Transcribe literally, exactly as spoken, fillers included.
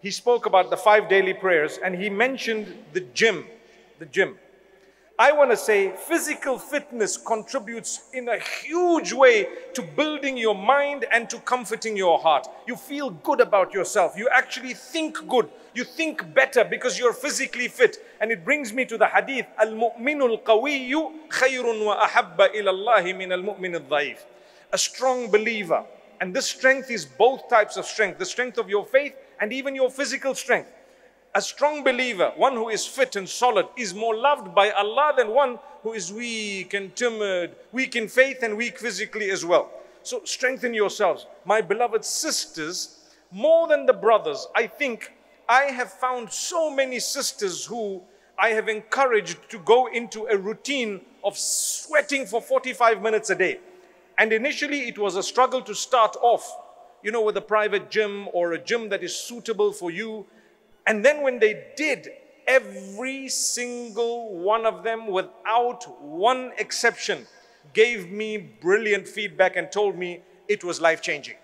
he spoke about the five daily prayers and he mentioned the gym, the gym. I want to say physical fitness contributes in a huge way to building your mind and to comforting your heart. You feel good about yourself. You actually think good. You think better because you're physically fit. And it brings me to the hadith, Al-mu'minu al-qawiyyu khayrun wa ahabba ila Allahi min al-mu'min al-dha'if. A strong believer. And this strength is both types of strength. The strength of your faith and even your physical strength. A strong believer, one who is fit and solid, is more loved by Allah than one who is weak and timid, weak in faith and weak physically as well. So strengthen yourselves. My beloved sisters, more than the brothers, I think I have found so many sisters who I have encouraged to go into a routine of sweating for forty-five minutes a day. And initially it was a struggle to start off, you know, with a private gym or a gym that is suitable for you. And then when they did, every single one of them, without one exception, gave me brilliant feedback and told me it was life-changing.